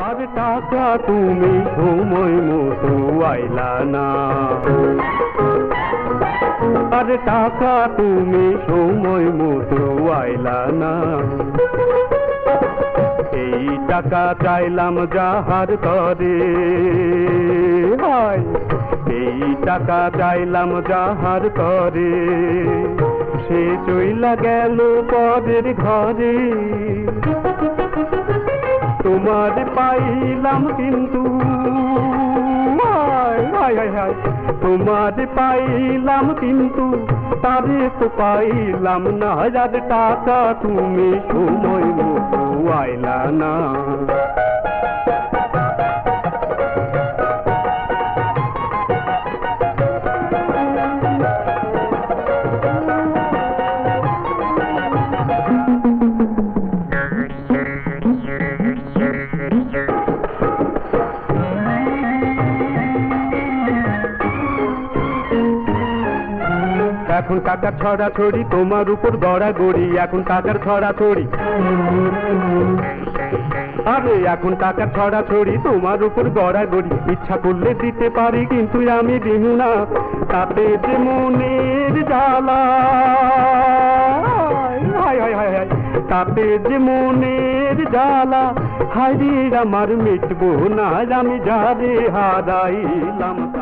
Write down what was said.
আর টাকা তুমি সময় মতো আইলা না, আর টাকা তুমি সময় মতো আইলা না। এই টাকা চাইলাম যাহার তরে, হায় এই টাকা চাইলাম যাহার তরে, সে চইলা গেল পরের ঘরে। তোমার পাইলাম কিন্তু, হায় হায় হায় হায়, তোমার পাইলাম কিন্তু তারে তো পাইলাম না। আর টাকা তুমি সময় মতো আইলা না। এখন টাকার ছড়াছড়ি তোমার উপর গড়াগড়ি, এখন টাকার ছড়াছড়ি, আরে এখন টাকার ছড়াছড়ি তোমার উপর গড়াগড়ি। ইচ্ছা করলে দিতে পারি কিন্তু আমি দিব না, তাতে যে মনের জ্বালা, হায় হায় হায় হায়, তাতে যে মনের জ্বালা, হায় রে আমার মিটবো না। আমি যারে হারাইলাম